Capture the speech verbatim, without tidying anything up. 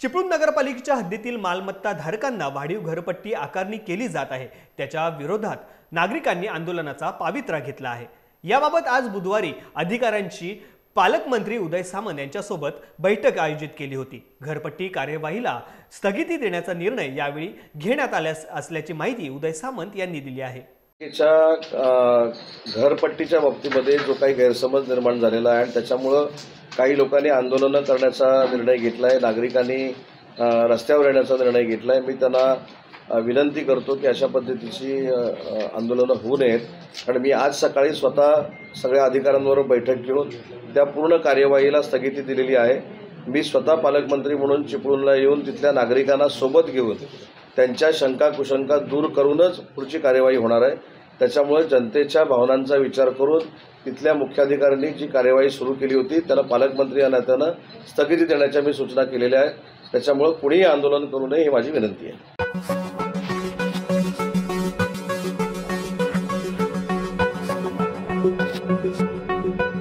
चिपळूण नगरपालिकेच्या हद्दीतील मालमत्ता धारकांना वाढीव घरपट्टी आकारणी केली जात आहे। त्याच्या विरोधात नागरिकांनी आंदोलनाचा पावित्रा घेतला आहे। याबाबत आज बुधवारी अधिकाऱ्यांची पालकमंत्री उदय सामंत यांच्यासोबत बैठक आयोजित केली होती। घरपट्टी कार्यवाहीला स्थगिती देण्याचा निर्णय यावेळी घेण्यात आला असल्याची माहिती उदय सामंत यांनी दिली आहे। घरपट्टीच्या बाबतीमध्ये जो काही गैरसमज निर्माण झालेला आहे आणि त्याच्यामुळे काही लोकांनी आंदोलन करण्याचा निर्णय घेतला आहे, नागरिकांनी रस्त्यावर येण्याचा निर्णय घेतला आहे। मी त्यांना विनंती करतो की अशा पद्धतीची आंदोलनं होऊ नयेत, कारण मी आज सकाळी स्वतः सगळ्या अधिकाऱ्यांबरोबर बैठक घेऊन त्या पूर्ण कार्यवाहीला स्थगिती दिलेली आहे। मी स्वतः पालकमंत्री म्हणून चिपळूणला येऊन तिथल्या नागरिकांना सोबत घेऊन त्यांच्या शंका कुशंका दूर करूनच पुढची कार्यवाही होणार आहे। त्याच्यामुळे जनतेच्या भावनांचा विचार करून तिथल्या मुख्याधिकाऱ्यांनी जी कार्यवाही सुरू केली होती त्याला पालकमंत्री या नात्यानं स्थगिती देण्याच्या मी सूचना केलेल्या आहेत। त्याच्यामुळे कुणीही आंदोलन करू नये ही माझी विनंती आहे।